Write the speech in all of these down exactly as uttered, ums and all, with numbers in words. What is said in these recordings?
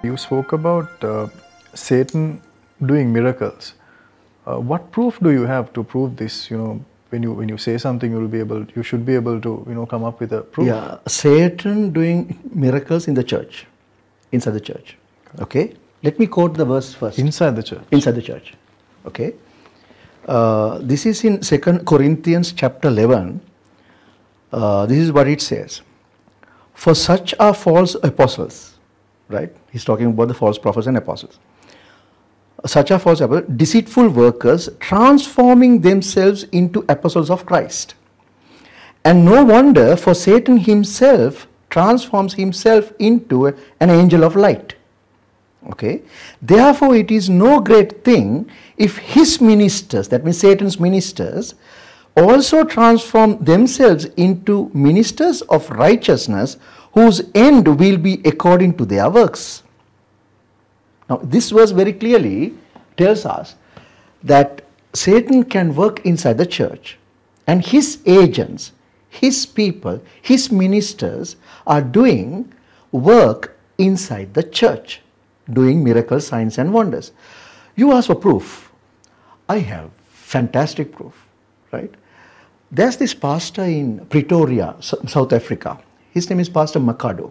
You spoke about uh, Satan doing miracles. Uh, what proof do you have to prove this? You know, when you when you say something, you will be able, you should be able to, you know, come up with a proof. Yeah, Satan doing miracles in the church, inside the church. Okay, let me quote the verse first. Inside the church. Inside the church. Okay, uh, this is in Second Corinthians chapter eleven. Uh, this is what it says. For such are false apostles, right? He's talking about the false prophets and apostles. Such are false apostles, deceitful workers, transforming themselves into apostles of Christ. And no wonder, for Satan himself transforms himself into a, an angel of light. Okay? Therefore, it is no great thing if his ministers, that means Satan's ministers, also transform themselves into ministers of righteousness, whose end will be according to their works. Now, this verse very clearly tells us that Satan can work inside the church, and his agents, his people, his ministers are doing work inside the church, doing miracles, signs and wonders. You ask for proof. I have fantastic proof, right? There's this pastor in Pretoria, South Africa. His name is Pastor Makado.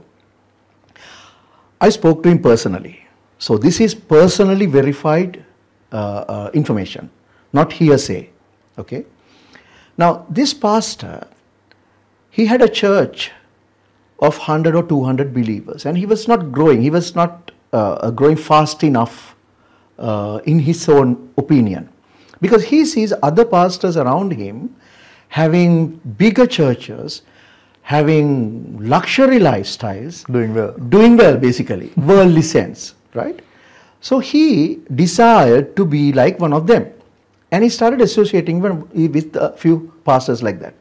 I spoke to him personally. So this is personally verified uh, uh, information, not hearsay. Okay. Now this pastor, he had a church of one hundred or two hundred believers, and he was not growing. He was not uh, growing fast enough uh, in his own opinion, because he sees other pastors around him having bigger churches, having luxury lifestyles, Doing well. doing well basically, worldly sense. Right? So he desired to be like one of them, and he started associating with a few pastors like that.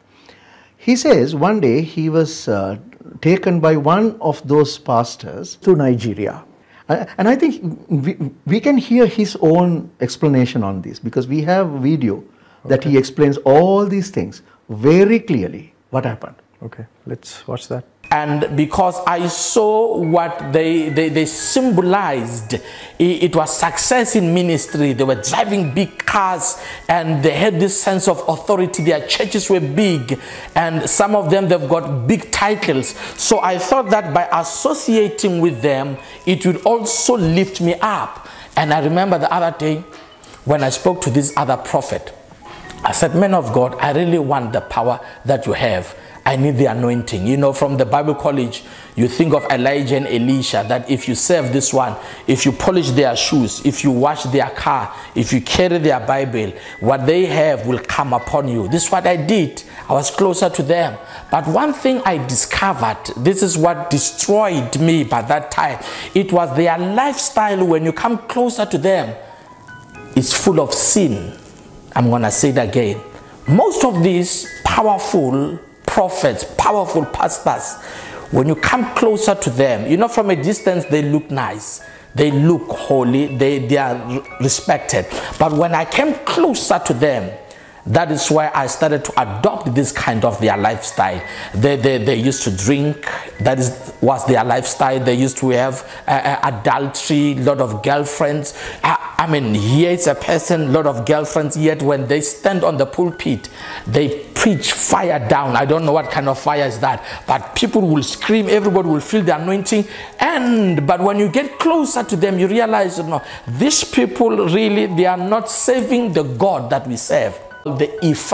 He says one day he was uh, taken by one of those pastors to Nigeria. Uh, and I think we, we can hear his own explanation on this, because we have video that Okay. he explains all these things very clearly, what happened. Okay, let's watch that. And because I saw what they, they, they symbolized, it, it was success in ministry. They were driving big cars, and they had this sense of authority. Their churches were big, and some of them, they've got big titles. So I thought that by associating with them, it would also lift me up. And I remember the other day when I spoke to this other prophet, I said, man of God, I really want the power that you have. I need the anointing. You know, from the Bible college, you think of Elijah and Elisha, that if you serve this one, if you polish their shoes, if you wash their car, if you carry their Bible, what they have will come upon you. This is what I did. I was closer to them. But one thing I discovered, this is what destroyed me by that time, it was their lifestyle. When you come closer to them, it's full of sin. I'm going to say it again. Most of these powerful prophets, powerful pastors, when you come closer to them, you know, from a distance they look nice, they look holy, they, they are respected. But when I came closer to them, that is why I started to adopt this kind of their lifestyle. They, they, they used to drink, that is, was their lifestyle. They used to have uh, uh, adultery, a lot of girlfriends. I, I mean, here is a person, a lot of girlfriends, yet when they stand on the pulpit, they preach fire down. I don't know what kind of fire is that, but people will scream, everybody will feel the anointing. And, but when you get closer to them, you realize, you know, these people really, they are not serving the God that we serve. The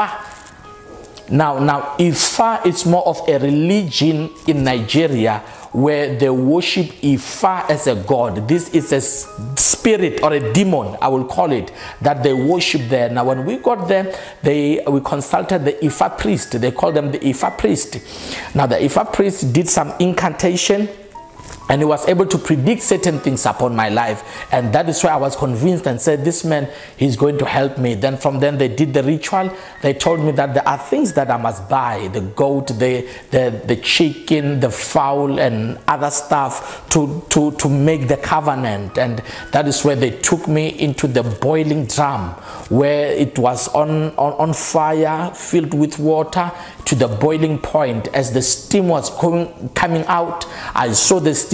Ifa. Now, now Ifa is more of a religion in Nigeria where they worship Ifa as a god. This is a spirit or a demon, I will call it, that they worship there. Now, when we got there, they we consulted the Ifa priest. They call them the Ifa priest. Now, the Ifa priest did some incantation, and he was able to predict certain things upon my life. And that is why I was convinced and said, this man, he's going to help me. Then from then they did the ritual. They told me that there are things that I must buy, the goat, the, the, the chicken, the fowl, and other stuff to, to, to make the covenant. And that is where they took me into the boiling drum, where it was on, on, on fire, filled with water, to the boiling point. As the steam was going, coming out, I saw the steam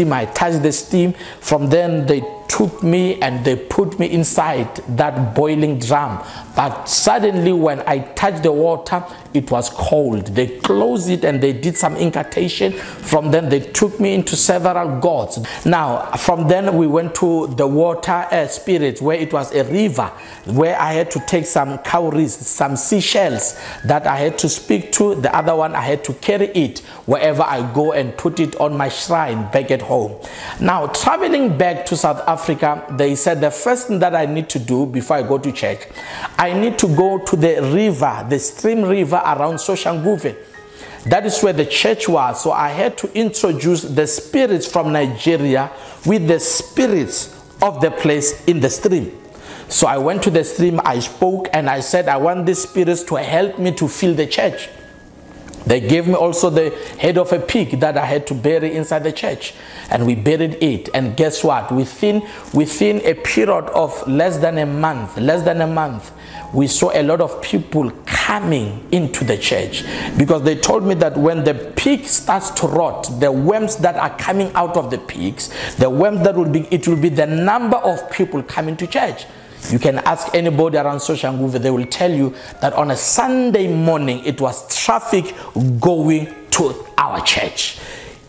steam. I touched the steam. From then they took me and they put me inside that boiling drum. But suddenly when I touched the water, it was cold. They closed it and they did some incantation. From then they took me into several gods. Now from then we went to the water uh, spirit, where it was a river, where I had to take some cowries, some seashells that I had to speak to. The other one I had to carry it wherever I go and put it on my shrine back at home. Now traveling back to South Africa, they said the first thing that I need to do before I go to church, I need to go to the river, the stream river around Soshanguve. That is where the church was. So I had to introduce the spirits from Nigeria with the spirits of the place in the stream. So I went to the stream, I spoke, and I said, I want these spirits to help me to fill the church. They gave me also the head of a pig that I had to bury inside the church. And we buried it. And guess what? Within, within a period of less than a month, less than a month, we saw a lot of people coming into the church. Because they told me that when the pig starts to rot, the worms that are coming out of the pigs, the worms that will be, it will be the number of people coming to church. You can ask anybody around Soshanguve, they will tell you that on a Sunday morning, it was traffic going to our church.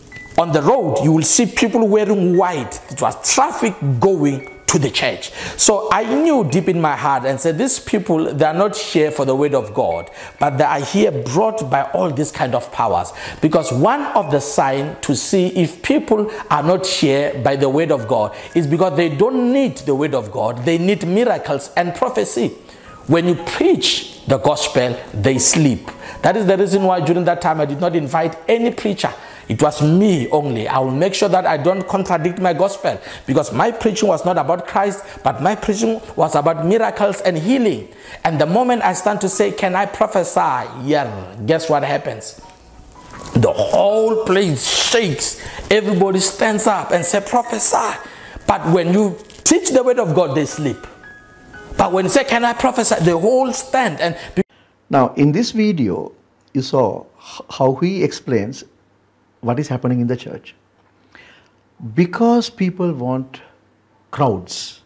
On the road, you will see people wearing white. It was traffic going to the church. So I knew deep in my heart and said, these people, they are not here for the word of God, but they are here brought by all these kind of powers. Because one of the signs to see if people are not here by the word of God is because they don't need the word of God. They need miracles and prophecy. When you preach the gospel, they sleep. That is the reason why during that time I did not invite any preacher. It was me only. I will make sure that I don't contradict my gospel, because my preaching was not about Christ, but my preaching was about miracles and healing. And the moment I stand to say, can I prophesy? Yeah, guess what happens? The whole place shakes. Everybody stands up and says, prophesy. But when you teach the word of God, they sleep. But when you say, can I prophesy? They all stand. And now, in this video, you saw how he explains what is happening in the church. Because people want crowds.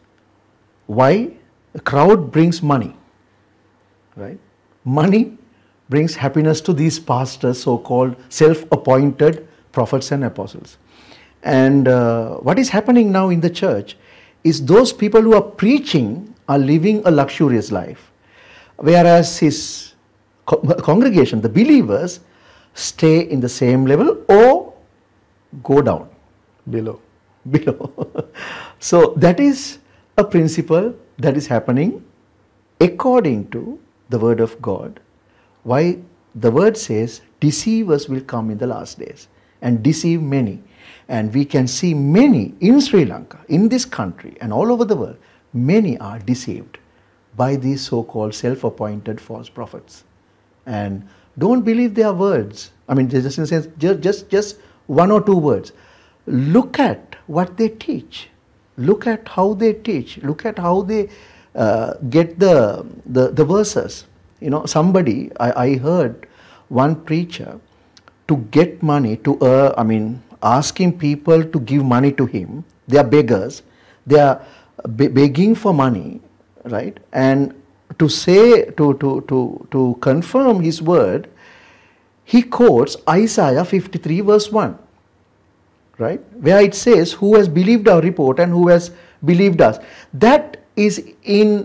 Why? A crowd brings money, right? Money brings happiness to these pastors, so-called self-appointed prophets and apostles. And uh, what is happening now in the church is those people who are preaching are living a luxurious life, whereas his co congregation, the believers, stay in the same level or go down below below So that is a principle that is happening according to the word of God. Why the word says deceivers will come in the last days and deceive many, and we can see many in Sri Lanka, in this country and all over the world. Many are deceived by these so-called self-appointed false prophets. And don't believe their words. I mean, just in a sense, just, just, just one or two words. Look at what they teach. Look at how they teach. Look at how they uh, get the, the, the verses. You know, somebody, I, I heard one preacher to get money to, uh, I mean, asking people to give money to him. They are beggars. They are be begging for money, right? And to say, to, to, to, to confirm his word, he quotes Isaiah fifty-three verse one, right? Where it says, who has believed our report and who has believed us. That is in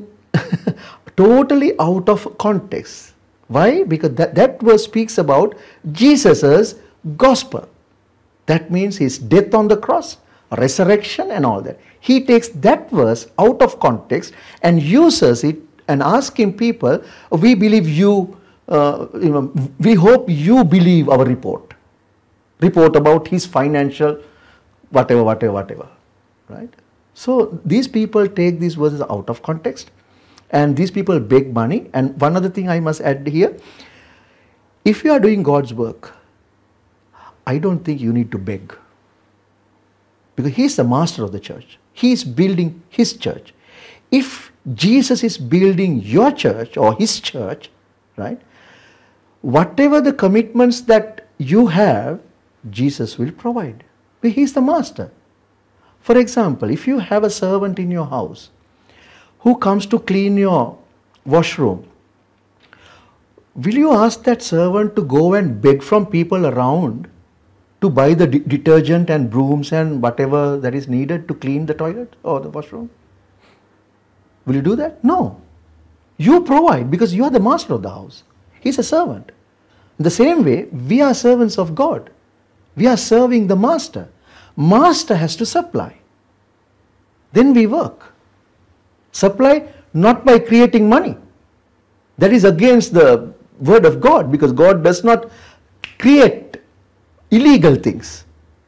totally out of context. Why? Because that, that verse speaks about Jesus's gospel. That means his death on the cross, resurrection and all that. He takes that verse out of context and uses it and asking people, we believe you, uh, you know, we hope you believe our report. Report about his financial, whatever, whatever, whatever, right? So these people take these verses out of context and these people beg money. And one other thing I must add here, if you are doing God's work, I don't think you need to beg. Because he is the master of the church. He is building his church. If Jesus is building your church or his church, right, whatever the commitments that you have, Jesus will provide. But he is the master. For example, if you have a servant in your house who comes to clean your washroom, will you ask that servant to go and beg from people around to buy the de- detergent and brooms and whatever that is needed to clean the toilet or the washroom? Will you do that? No. You provide because you are the master of the house. He's a servant. In the same way, we are servants of God. We are serving the master. Master has to supply. Then we work. Supply not by creating money. That is against the word of God, because God does not create illegal things.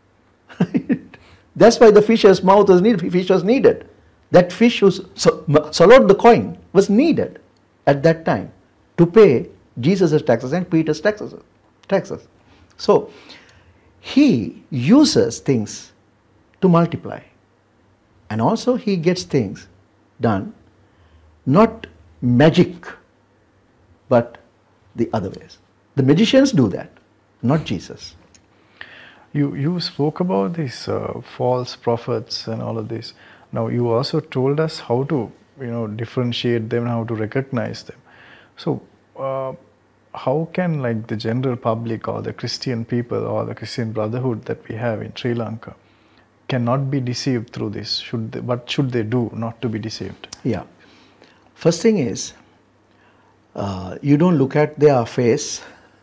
That's why the fisher's mouth was needed. Fish was needed. That fish who swallowed the coin was needed at that time to pay Jesus' taxes and Peter's taxes. taxes. So, he uses things to multiply. And also he gets things done, not magic, but the other ways. The magicians do that, not Jesus. You, you spoke about these uh, false prophets and all of this. Now you also told us how to, you know, differentiate them, how to recognize them. So, uh, how can like the general public or the Christian people or the Christian brotherhood that we have in Sri Lanka cannot be deceived through this? Should they, what should they do not to be deceived? Yeah. First thing is, uh, you don't look at their face.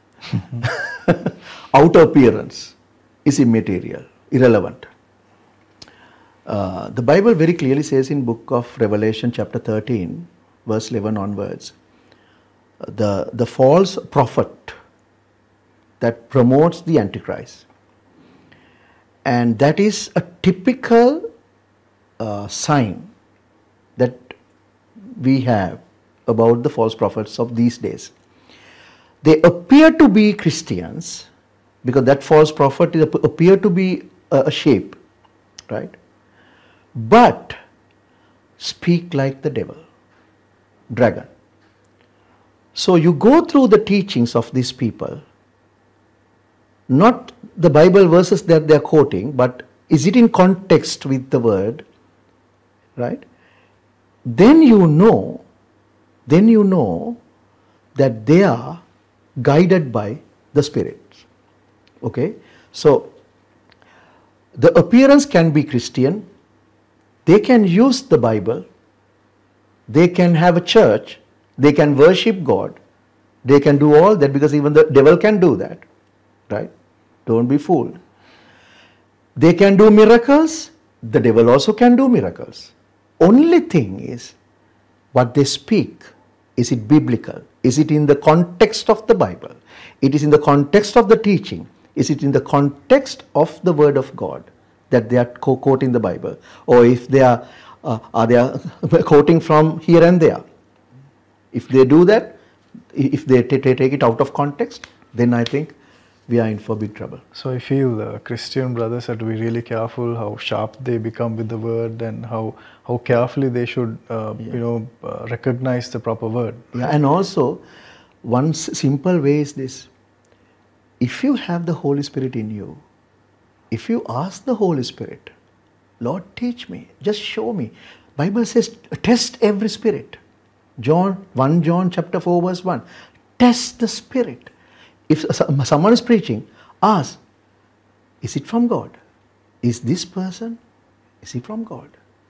Outer appearance is immaterial, irrelevant. Uh, the Bible very clearly says in book of Revelation chapter thirteen, verse eleven onwards, the, the false prophet that promotes the Antichrist. And that is a typical uh, sign that we have about the false prophets of these days. They appear to be Christians because that false prophet is, appear to be a, a shape, right? But speak like the devil, dragon. So you go through the teachings of these people, not the Bible verses that they are quoting, but is it in context with the word, right? Then you know, then you know that they are guided by the spirits. Okay? So, the appearance can be Christian, they can use the Bible, they can have a church, they can worship God, they can do all that because even the devil can do that, right? Don't be fooled. They can do miracles, the devil also can do miracles. Only thing is, what they speak, is it biblical? Is it in the context of the Bible? It is in the context of the teaching. Is it in the context of the word of God that they are quoting the Bible? Or if they are, uh, are they are quoting from here and there? If they do that, if they t- t- take it out of context, then I think we are in for big trouble. So I feel the Christian brothers have to be really careful how sharp they become with the word and how, how carefully they should, uh, yeah. you know, uh, recognize the proper word. Yeah, and also, one s- simple way is this. If you have the Holy Spirit in you, if you ask the Holy Spirit, Lord, teach me, just show me. Bible says, test every spirit. John, First John chapter four verse one. Test the spirit. If someone is preaching, ask, is it from God? Is this person, is he from God?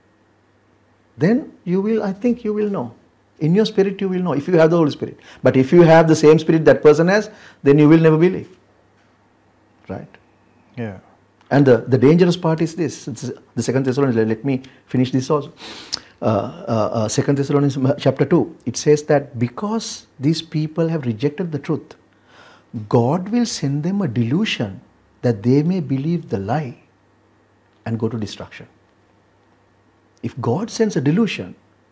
Then you will, I think you will know. In your spirit you will know, if you have the Holy Spirit. But if you have the same spirit that person has, then you will never believe. Right? Yeah. And the, the dangerous part is this. It's the Second Thessalonians, let me finish this also. Uh, uh, uh, Second Thessalonians chapter two, it says that because these people have rejected the truth, God will send them a delusion that they may believe the lie and go to destruction. If God sends a delusion,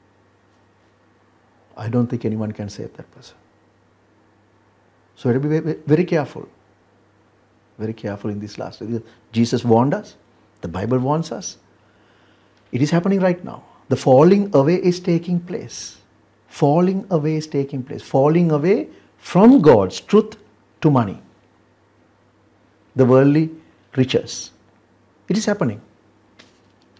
I don't think anyone can save that person. So we have to be very, very careful. Very careful in this last day. Jesus warned us. The Bible warns us. It is happening right now. The falling away is taking place. Falling away is taking place. Falling away from God's truth to money. The worldly riches. It is happening.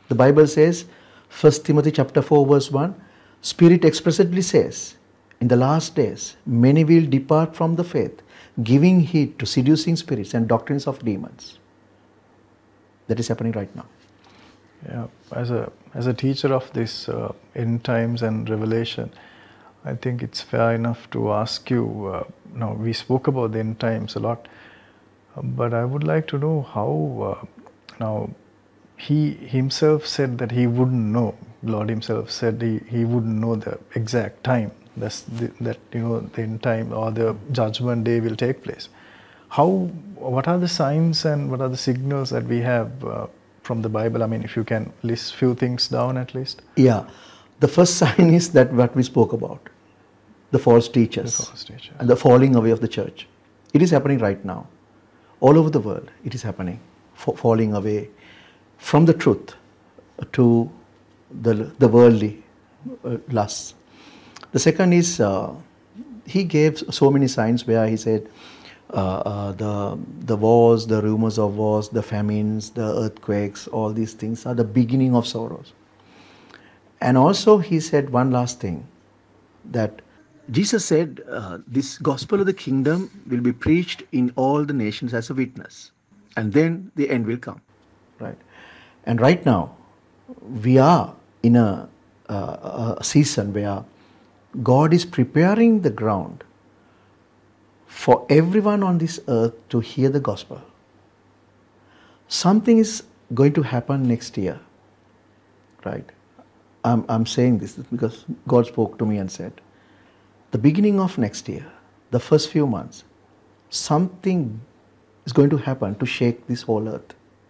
The Bible says, First Timothy chapter four verse one, Spirit expressly says, in the last days, many will depart from the faith, giving heed to seducing spirits and doctrines of demons. That is happening right now. Yeah, as a as a teacher of this uh, end times and revelation, I think it's fair enough to ask you. Uh, now we spoke about the end times a lot, uh, but I would like to know how. Uh, now, he himself said that he wouldn't know. Lord himself said he, he wouldn't know the exact time. That's the, that you know the end time or the judgment day will take place. How? What are the signs and what are the signals that we have uh, from the Bible? I mean, if you can list few things down at least. Yeah, the first sign is that what we spoke about, the false teachers, The false teachers. and the falling away of the church. It is happening right now, all over the world. It is happening, F- falling away from the truth to the the worldly uh, lusts. The second is uh, he gave so many signs where he said uh, uh, the the wars, the rumors of wars, the famines, the earthquakes, all these things are the beginning of sorrows. And also he said one last thing, that Jesus said uh, this gospel of the kingdom will be preached in all the nations as a witness, and then the end will come, right? And right now we are in a, uh, a season where God is preparing the ground for everyone on this earth to hear the gospel. Something is going to happen next year, right? I'm, I'm saying this because God spoke to me and said, the beginning of next year, the first few months, something is going to happen to shake this whole earth.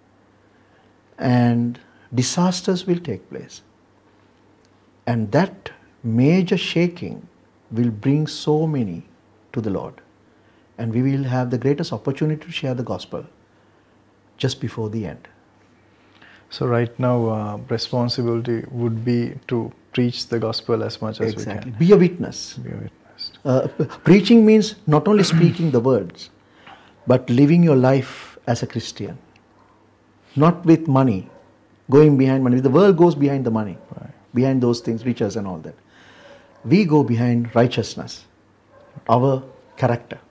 And disasters will take place. And that major shaking will bring so many to the Lord. And we will have the greatest opportunity to share the gospel just before the end. So right now, uh, responsibility would be to preach the gospel as much as Exactly. we Be a witness. can. Be a witness. Uh, p- preaching means not only speaking the words, but living your life as a Christian. Not with money, going behind money. The world goes behind the money, Right. behind those things, riches and all that. We go behind righteousness, our character.